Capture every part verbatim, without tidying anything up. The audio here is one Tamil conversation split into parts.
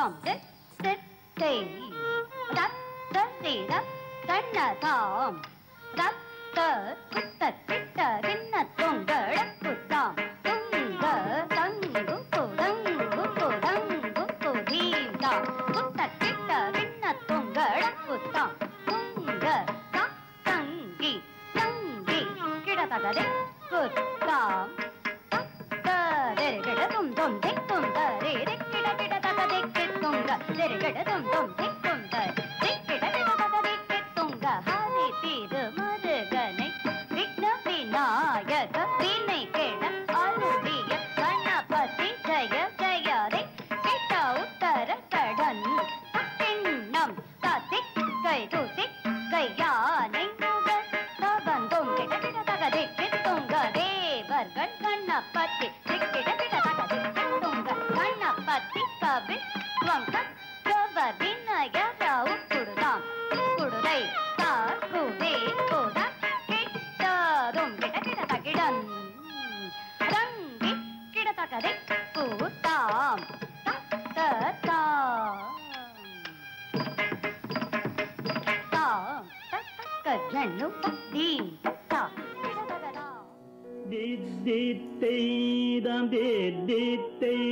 தாம் தித் தித் தை தத் தரிர கண்ணதாம் தத் தத் குத்தத் திட்ட கிண்ண தொங்கட குத்தாம் துங்க தங்கு குதங்கு குதங்கு குதீந்தாம் குத்தத் திட்ட கிண்ண தொங்கட குத்தாம் துங்க தங்கி தங்கி கிடதகதே குத்தாம் தரிர தும் தும் திக் தும் தரிர கிட கிட தகதே கித்துங்க தரிர தும் தும் திக் தும் தரிர கிட கிட தகதே கித்துங்க ஹரி திரு மருகனை விக்ன விநாயக வினை கெட அருளிய கணபதி ஜய ஜயரே கிட்ட உத்தர கடன் திண்ணம் தத்திக் கை துதிக் கை யானை முகன் தகந்தும் கிட கிட தகதே கித்துங்க தேவர்கள் கணபதி கிட கிட தகதே கித்துங்க கணபதி கவி வங்க கவ விநாயகராவு குடுதாம் குடுதை தாக்குதே கோதா கிட்டதும் கிட கிட தகிடன் ரங்கி கிட தகதே கூத்தாம் தத்தாம் தாம் தத்தக்க ஜன்னு தீம் தத்தா கிட தகதாம் Did-did-day-dum, did-did-day,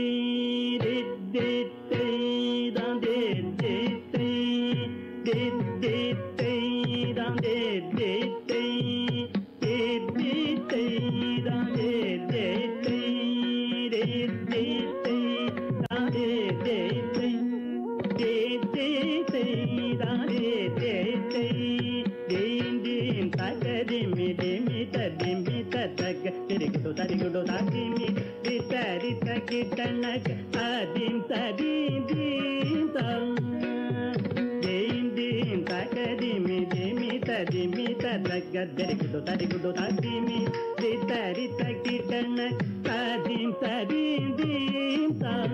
did-did-day-dum, did-did-day, did-did-day-dum, did-did-day, did-did-day-dum, did-did-day, did-did-day-dum, did-did-day, did-did-day-dum, did-did-day, dim-dim, taka-dimmi, dimmi, ta-dimmi, ta-taka, tirigudu, tarigudu, ta-dimmi, rita-rita, kitanaka, ta-dim, ta-dim, dim, tam. Dim-dim, taka-dimmi, dimmi, ta-dimmi, ta-taka, tirigudu, tarigudu, ta-dimmi, rita-rita, kitanaka, ta-dim, ta-dim, dim, tam.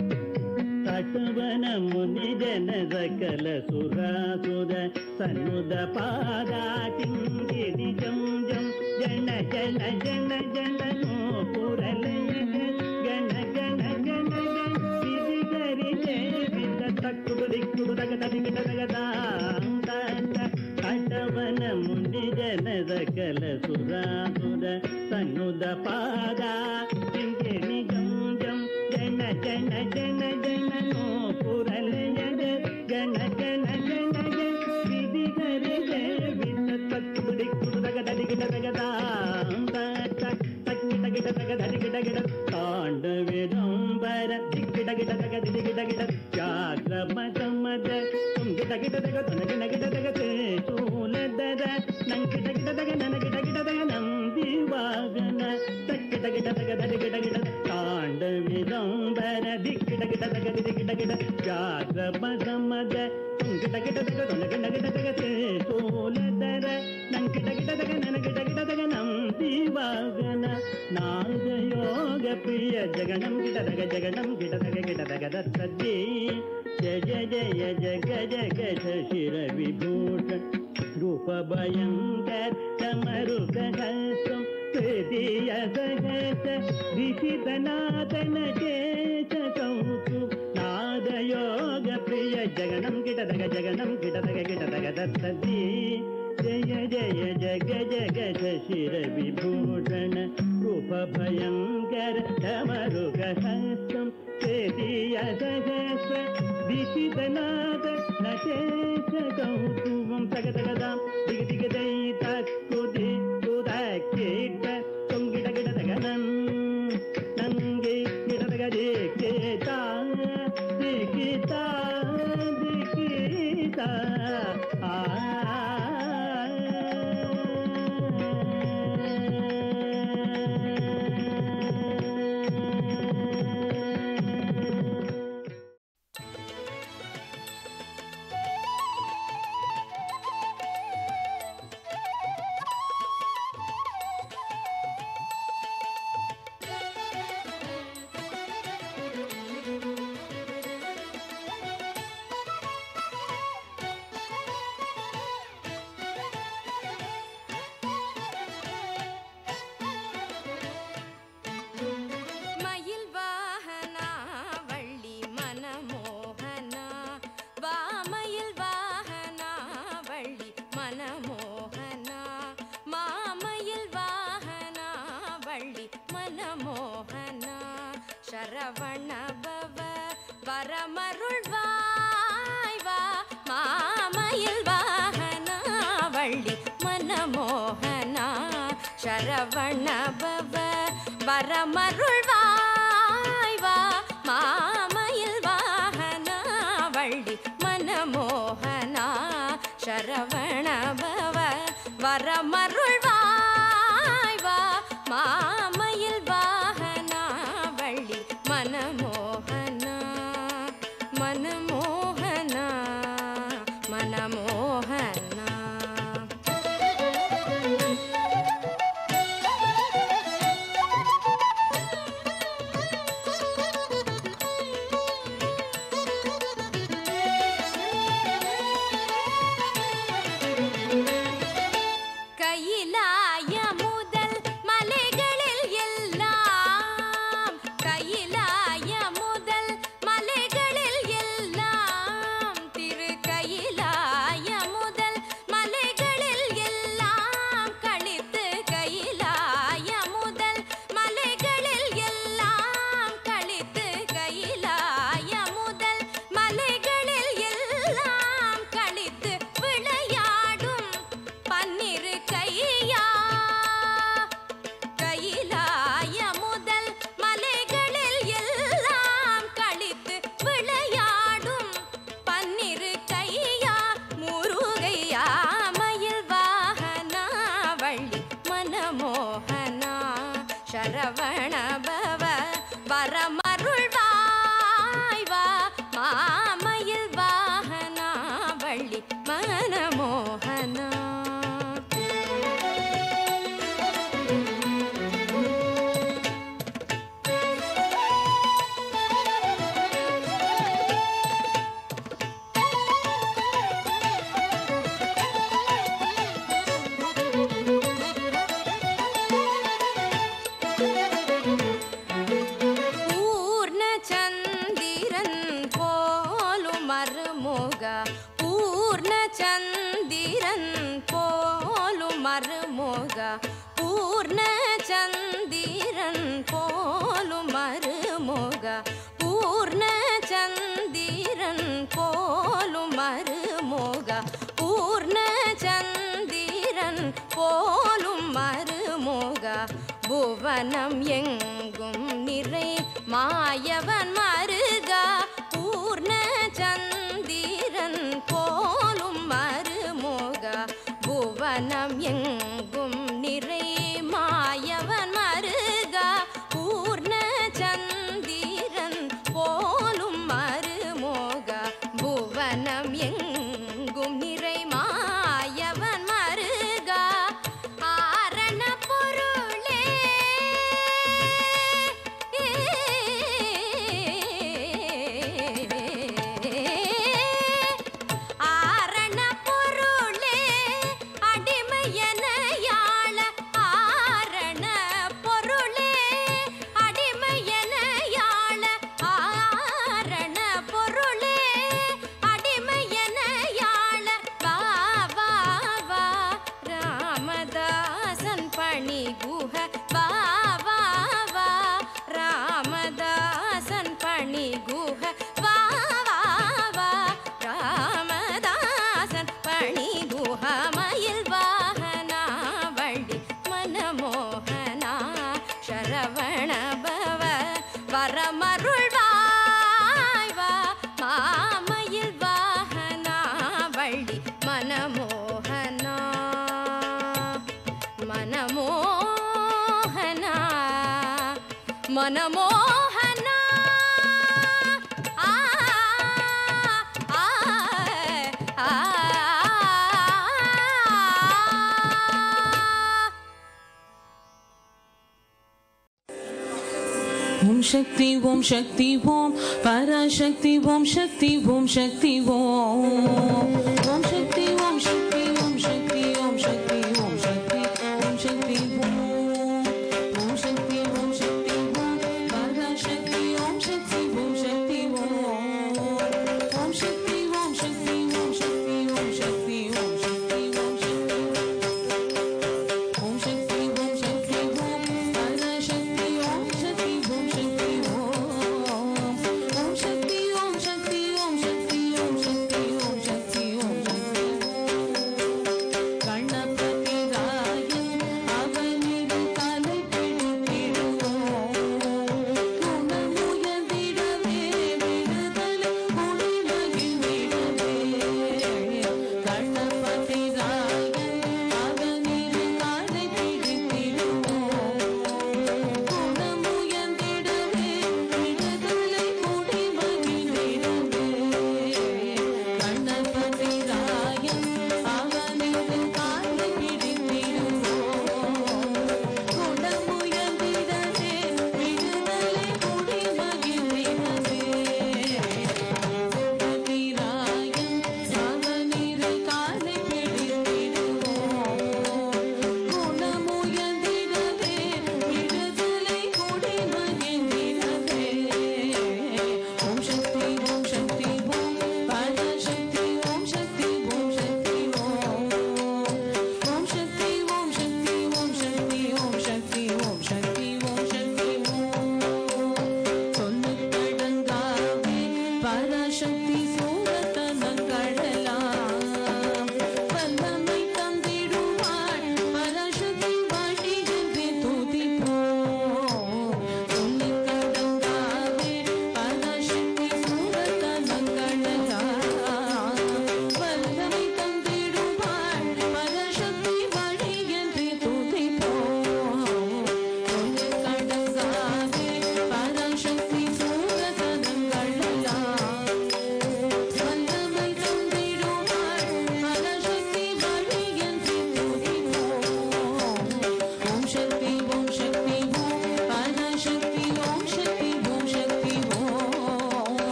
ತಟವನ ಮುನಿ ಜನ ಸಕಲ ಸುರಾಸುರ ಸನ್ನುದ ಪಾದ ಕಿಂಗಿರಿ ಜಂ ಜಂ ಜನ ಜನ ಜನ ಜನ ಪುರಲಯ ಗಣ ಗಣ ಗಣ ಸಿರಿ ಗರಿ ದೇವಿತ ತಕ್ಕುಡು ದಿಕ್ಕುಡು ತಗ ತದಿಗ ತಗದ ತಟವನ ಮುನಿ ಜನ ಸಕಲ ಸುರಾಸುರ ಸನ್ನುದ ಪಾದ ಕಿಂಗಿರಿ ಜಂ ಜಂ ಜನ ಜನ ಜನ ಜನ ನೋ ಪುರಲಯ ಗಣ ಗಣ ಗಣ ವಿಧಿ ಗರಿ ದೇವಿತ ತಕ್ಕುಡು ದಿಕ್ಕುಡು ತಗ ತದಿಗ ತಗದ ತಕ್ಕಿಟ ಗಿಡ ತಗ ತದಿಗ ಗಿಡ ತಾಂಡವಿಡಂಬರ ದಿಕ್ಕಿಟ ಗಿಡ ತಗ ದಿಗಿಡ ಗಿಡ ಜಾಗ್ರ ಮದ ಮದ ತುಂಗಿಟ ಗಿಡ ತಗ ತೊನಗಿನ ಗಿಡ ತಗ ಚೂಲದದ ನಂಗಿಟ ಗಿಡ ತಗ ನನಗಿಟ ಗಿಡ ತಗ ನಂದಿ ವಾಗನ ತಕ್ಕಿಟ ಗಿಡ ತಗ ತದಿಗಿಡ ಗಿಡ ತಾಂಡವಿಡಂಬರ ದಿಕ್ಕಿಟ ಗಿಡ ತಗ ದಿಗಿಡ ಗಿಡ ಜಾಗ್ರ ಮದ ಮದ ತುಂಗಿಟ ಗಿಡ ತಗ ತೊನಗಿನ ಗಿಡ ತಗ ಚೂಲದರ ನಂಗಿಟ ಗಿಡ ತಗ ನನಗಿಟ ಗಿಡ ತಗ ನಂದಿ ವಾಗನ ನಾಗಯೋಗ ಪ್ರಿಯ ಜಗಣಂ ಗಿಡದಗ ಜಗಣಂ ಗಿಡದಗ ಗಿಡದಗ ದತ್ತದ್ದಿ ಜಯ ಜಯ ಜಗ ಜಗ ಶಿರ ವಿಭೂಷಣ ರೂಪ ಭಯಂಕರ ಕಮರುಕ ಹಸ್ತಂ ಹೃದಯ ಸಹಸ ವಿಷಿತನಾಥನ ಚೇತ ಕೌತು ನಾದಯೋಗ ಪ್ರಿಯ ಜಗಣಂ ಗಿಡದಗ ಜಗಣಂ ಗಿಡದಗ ಗಿಡದಗ ದತ್ತದ್ದಿ ಜಯ ಜಯ ಜಗ ಜಗ ಶಿರ ವಿಭೂಷಣ ರೂಪ ಭಯಂಕರ ಧಮರುಗ ಹಸ್ತಂ ಸೇತಿಯ ಸಹಸ ವಿಷಿತನಾದ ನಟೇಶ ಕೌತುಮಂ ತಗದಗದಾಂ ದಿಗ ದಿಗ ದೈತ ಕುದಿ ಕುದ ಕೀಟ ತುಂಗಿಡ ಗಿಡದಗ ನನ್ ನಂಗೆ ಗಿಡದಗ ದಿಕ್ಕಿತ ದಿಕ್ಕಿತ ದಿಕ್ಕಿತ ಆ வரமருள்வாய் வா மாமயில் வாகனா வள்ளி மனமோகனா சரவண பவ வரமருள்வாய் வா மாமயில் வாகனா வள்ளி மனமோகனா சரவண பவ வரமருள்வாய் வா மாமயில் வாகனா வள்ளி மனமோகனா மனமோகனா மனமோகனா கையிலாய முதல் மலைகளில் எல்லாம் கையிலாய முதல் மலைகளில் எல்லாம் திரு கையிலாய முதல் மலைகளில் எல்லாம் கழித்து கையிலாய முதல் மலைகளில் எல்லாம் கழித்து கையிலாய முதல் மலைகளில் எல்லாம் கழித்து விளையாடும் பன்னிரு கையா கையிலாய முதல் மலைகளில் எல்லாம் கழித்து விளையாடும் பன்னிரு கையா முருகையா மயில் வாகனா வள்ளி மனமோகனா சரவண பவ வரமருள்வாய் வா மாமயில் வாகனா வள்ளி மனமோகனா பூர்ண சந்திரன் போலும் மருமோக பூர்ண சந்திரன் போலும் மருமோக பூர்ண சந்திரன் போலும் மருமோக பூர்ண சந்திரன் போலும் மருமோக பூர்ண சந்திரன் போலும் மருமோக புவனம் எங்கும் நிறை மாயவன் மருகா பூர்ண சந்திரன் போலும் மருமோக புவனம் எங்கும் நிறை மாயவன் மருகா பூர்ண சந்திரன் போலும் மருமோக புவனம் எங்கும் நிறை மாயவன் மருகா ஆரண பொருளே ஆரண பொருளே அடிமையன யாழ ஆரண பொருளே அடிமையன யாழ ஆரண பொருளே அடிமையன யாழ வா வா வா ராமதாசன் பணி குஹ வா வா வா ராமதாசன் பணி குஹ வா வா வா ராமதாசன் பணி குஹ மயில் வாகனா வள்ளி மனமோகனா சரவண பவ வரமருள்வாய் வா மாமயில் வாகனா வள்ளி மனமோகனா மனமோகனா மனமோகனா ஆ ஆ ஆ ஓம் சக்தி ஓம் சக்தி ஓம் பராசக்தி ஓம் சக்தி ஓம் சக்தி ஓம் ஓம் சக்தி ஓம் சக்தி ஓம் சக்தி ஓம் சக்தி ஓம் சக்தி ஓம் சக்தி ஓம் ஓம் சக்தி ஓம் சக்தி ஓம் பராசக்தி ஓம் சக்தி ஓம் சக்தி ஓம் ஓம் சக்தி ஓம் சக்தி ஓம் சக்தி ஓம் சக்தி ஓம் சக்தி ஓம் சக்தி ஓம் சக்தி ஓம் சக்தி ஓம் பராசக்தி ஓம் சக்தி ஓம் சக்தி ஓம் ஓம் சக்தி ஓம்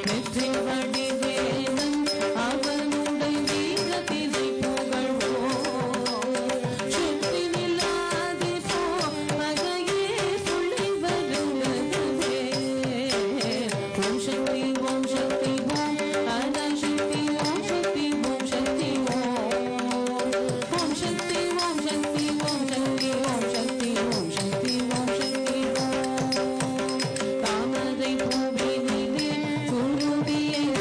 நெற்றி வடிவேலன் அவனுடைய வீரத்தினை புகழ்வோம் சுத்தி நில்லாதே போ பகையே புள்ளி வருவதே ஓம் சக்தி ஓம் சக்தி ஓம் பராசக்தி ஓம் சக்தி ஓம் சக்தி ஓம் ஓம் சக்தி ஓம் சக்தி ஓம் சக்தி ஓம் சக்தி ஓம் சக்தி ஓம் சக்தி ஓம் தாமரை பூவினிலே குருவியை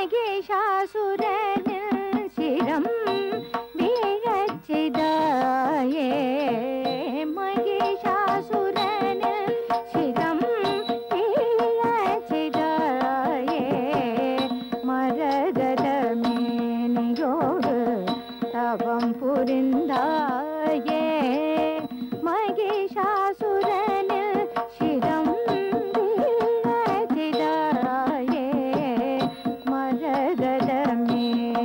மகேஷாசுரனின் சிரம் வீழச் செய்தாயே மகேஷாசுரனின் சிரம் வீழச் செய்தாயே மரகத மேனியோடு தவம் புரிந்தாயே மகேஷாசுரனில் சிரம் வீழச் செய்தாயே மரகத மேனியோடு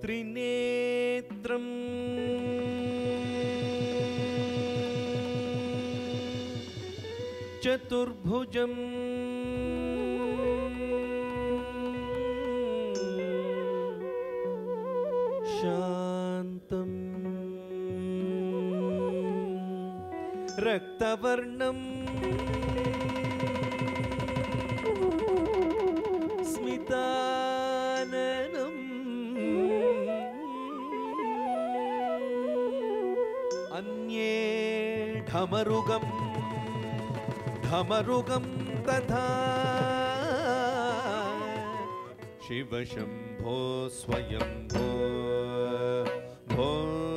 त्रिनेत्रम् चतुर्भुजम् शान्तम् रक्तवर्णम् स्मिताननम् अन्ये ढमरुगम् ढमरुगम् तथा शिव शम्भो स्वयम्भो भो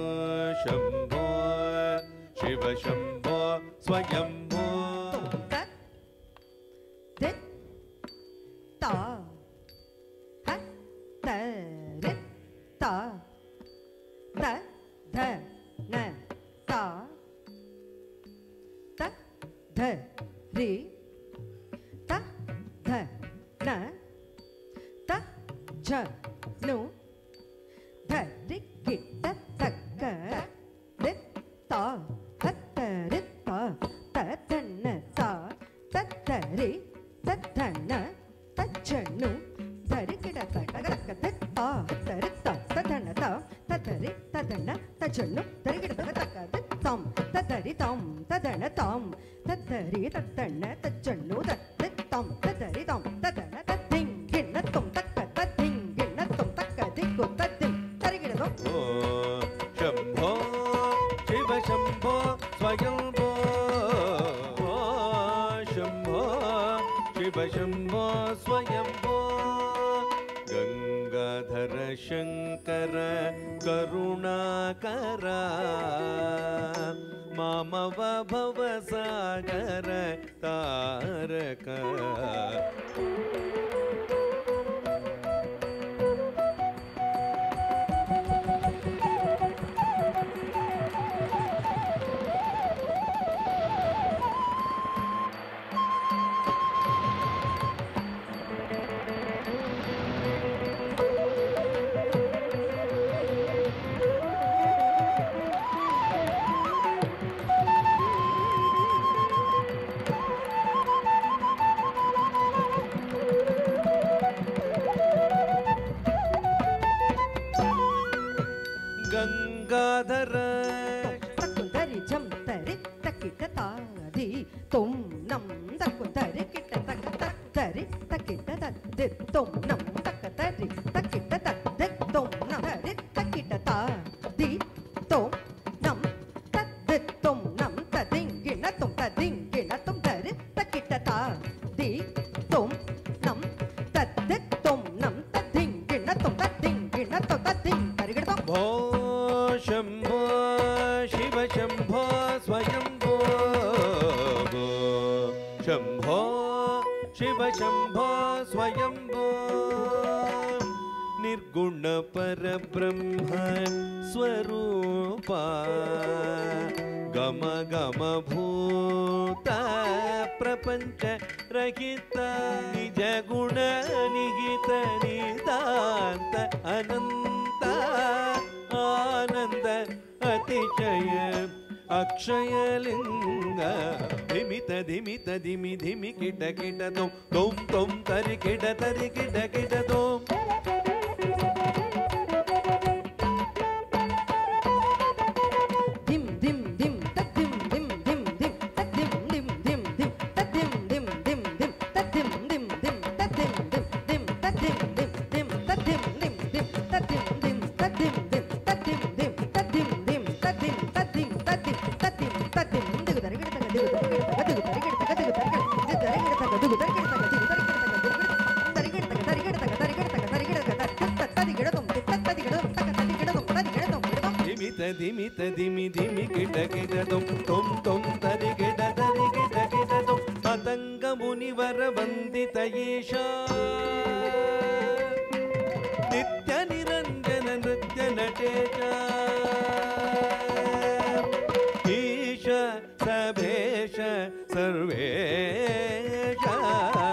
शम्भो शिव शम्भो स्वयम्भो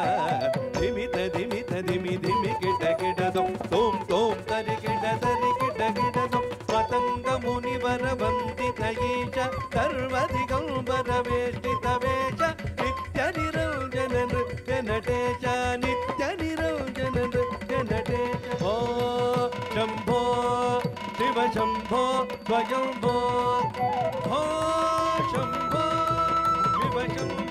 धिमि धिमि धिमि धिमि किट किट तुम तुम तुम तरि किट तरि किट ಸ್ವಯಂಭೋ ಭೋ ಶಂಭೋ ಶಿವ ಶಂಭೋ